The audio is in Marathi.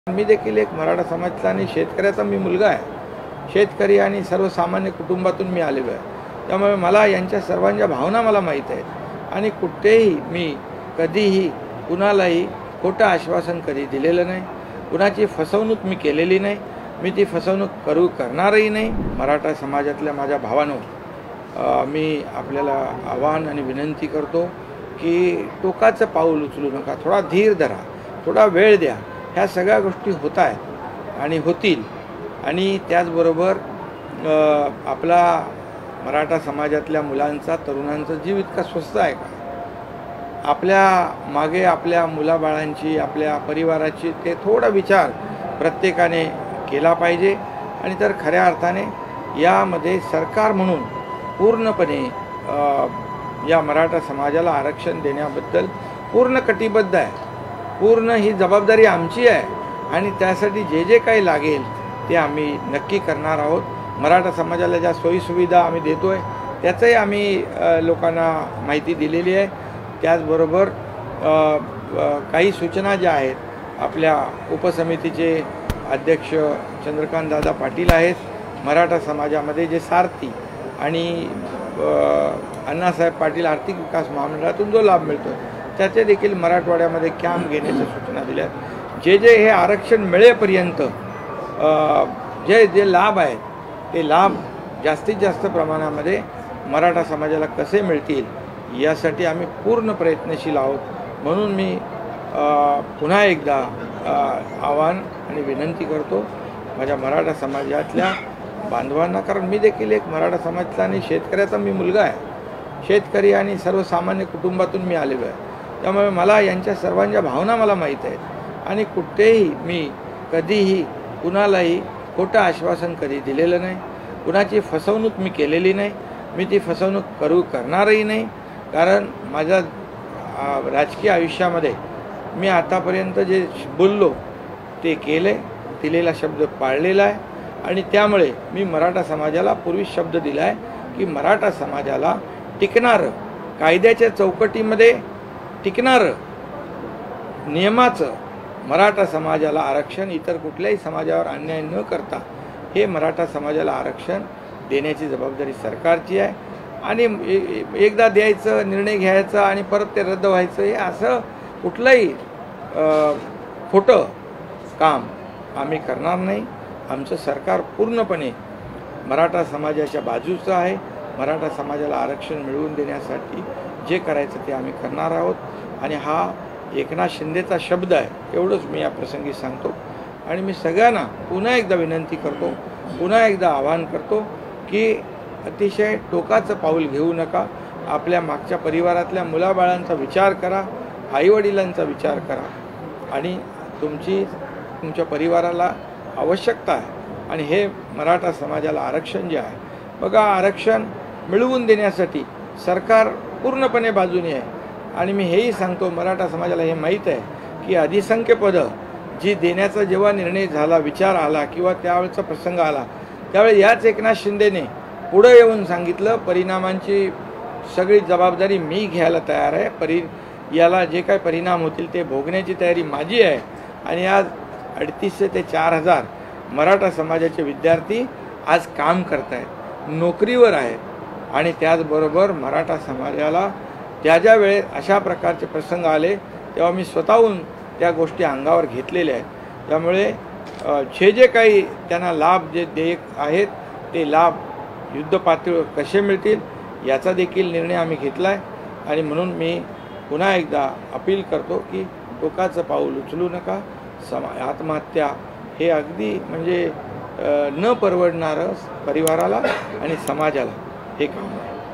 मी देखील एक मराठा समाजाचा आणि शेतकऱ्याचा मी मुलगा आहे। शेतकरी आणि सर्वसामान्य कुटुंबातून मी आलेलो आहे। त्यामुळे मला यांच्या सर्वांच्या भावना मला माहीत आहेत आणि कुठेही मी कधीही कुणालाही खोटं आश्वासन कधी दिलेलं नाही, कुणाची फसवणूक मी केलेली नाही, मी ती फसवणूक करणारही नाही। मराठा समाजातल्या माझ्या भावांनो, मी आपल्याला आवाहन आणि विनंती करतो की टोकाचं पाऊल उचलू नका, थोडा धीर धरा, थोडा वेळ द्या। ह्या सगळ्या गोष्टी होत आहेत आणि होतील। आणि त्याचबरोबर आपला मराठा समाजातल्या मुलांचा तरुणांचा जीव इतका स्वस्त आहे का? आपल्या मागे आपल्या मुलाबाळांची, आपल्या परिवाराची ते थोडा विचार प्रत्येकाने केला पाहिजे। आणि तर खऱ्या अर्थाने यामध्ये सरकार म्हणून पूर्णपणे या मराठा समाजाला आरक्षण देण्याबद्दल पूर्ण कटिबद्ध आहे। पूर्ण ही जबाबदारी आमची आहे आणि त्यासाठी जे जे काही लागेल ते आम्ही नक्की करणार आहोत। मराठा समाजाला ज्या सोयीसुविधा आम्ही देतोय त्याचंही आम्ही लोकांना माहिती दिलेली आहे। त्याचबरोबर काही सूचना ज्या आहेत, आपल्या उपसमितीचे अध्यक्ष चंद्रकांत दादा पाटील आहेत, मराठा समाजामध्ये जे सारथी आणि अण्णासाहेब पाटील आर्थिक विकास महामंडळातून जो लाभ मिळतो त्याचे देखील मराठवाड्यामध्ये कॅम्प घेण्याच्या सूचना दिल्या आहेत। जे हे आरक्षण मिळेपर्यंत जे जे लाभ आहेत ते लाभ जास्तीत जास्त प्रमाणामध्ये मराठा समाजाला कसे मिळतील यासाठी आम्ही पूर्ण प्रयत्नशील आहोत। म्हणून मी पुन्हा एकदा आवाहन आणि विनंती करतो माझ्या मराठा समाजातल्या बांधवांना, कारण मी देखील एक मराठा समाजाचा आणि शेतकऱ्याचा मी मुलगा आहे। शेतकरी आणि सर्वसामान्य कुटुंबातून मी आलेलो आहे। त्यामुळे मला यांच्या सर्वांच्या भावना मला माहीत आहेत आणि कुठेही मी कधीही कुणालाही खोटं आश्वासन कधी दिलेलं नाही, कुणाची फसवणूक मी केलेली नाही, मी ती फसवणूक करणारही नाही। कारण माझ्या राजकीय आयुष्यामध्ये मी आतापर्यंत जे बोललो ते केले, दिलेला शब्द पाळलेला आहे। आणि त्यामुळे मी मराठा समाजाला पूर्वी शब्द दिला आहे की मराठा समाजाला टिकणारं, कायद्याच्या चौकटीमध्ये टिकणारं, नियमाचं मराठा समाजाला आरक्षण, इतर कुठल्याही समाजावर अन्याय न करता हे मराठा समाजाला आरक्षण देण्याची जबाबदारी सरकारची आहे। आणि एकदा द्यायचं, निर्णय घ्यायचा आणि परत ते रद्द व्हायचं, हे असं कुठलंही खोटं काम आम्ही करणार नाही। आमचं सरकार पूर्णपणे मराठा समाजाच्या बाजूचं आहे। मराठा समाजाला आरक्षण मिळवून देण्यासाठी जे करायचं ते आम्ही करणार आहोत। आणि हा एकनाथ शिंदेचा शब्द आहे एवढंच मी या प्रसंगी सांगतो। आणि मी सगळ्यांना पुन्हा एकदा विनंती करतो, पुन्हा एकदा आवाहन करतो की अतिशय टोकाचं पाऊल घेऊ नका। आपल्या मागच्या परिवारातल्या मुलाबाळांचा विचार करा, आईवडिलांचा विचार करा। आणि तुमच्या परिवाराला आवश्यकता आहे आणि हे मराठा समाजाला आरक्षण जे आहे बघा, आरक्षण मिळवून देण्यासाठी सरकार पूर्णपणे बाजूने आहे। आणि मी हेही सांगतो, मराठा समाजाला हे माहीत आहे की अधिसंख्य पदं जी देण्याचा जेव्हा निर्णय झाला, विचार आला किंवा त्यावेळचा प्रसंग आला, त्यावेळी याच एकनाथ शिंदेने पुढे येऊन सांगितलं परिणामांची सगळी जबाबदारी मी घ्यायला तयार आहे, याला जे काही परिणाम होतील ते भोगण्याची तयारी माझी आहे। आणि आज 3800 ते 4000 मराठा समाजाचे विद्यार्थी आज काम करत आहेत, नोकरीवर आहेत। आणि त्याचबरोबर मराठा समाजाला ज्या वेळेस अशा प्रकारचे प्रसंग आले तेव्हा मी स्वतःहून त्या गोष्टी अंगावर घेतलेल्या आहेत। त्यामुळे जे काही त्यांना लाभ जे देयक आहेत ते लाभ युद्धपातळीवर कसे मिळतील याचा देखील निर्णय आम्ही घेतला आहे। आणि म्हणून मी पुन्हा एकदा अपील करतो की टोकाचं पाऊल उचलू नका। आत्महत्या हे अगदी म्हणजे न परवडणारं परिवाराला आणि समाजाला हे काम आहे।